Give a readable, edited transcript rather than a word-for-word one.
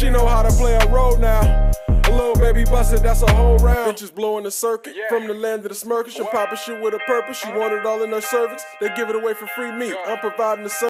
She know how to play a role now. A little baby busted, that's a whole round. Bitches blowing the circuit from the land of the smirkers. She popping shit with a purpose. She want it all in her cervix. They give it away for free meat. I'm providing the service.